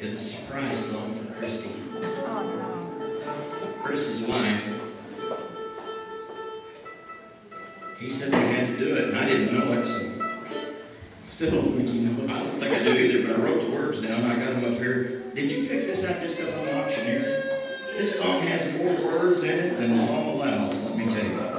is a surprise song for Christy. Oh, no. Chris's wife. He said we had to do it, and I didn't know it, so Still don't think you know it. I don't think I do either, but I wrote the words down. I got them up here. Did you pick this out just because I'm an auctioneer? This song has more words in it than the law allows, let me tell you.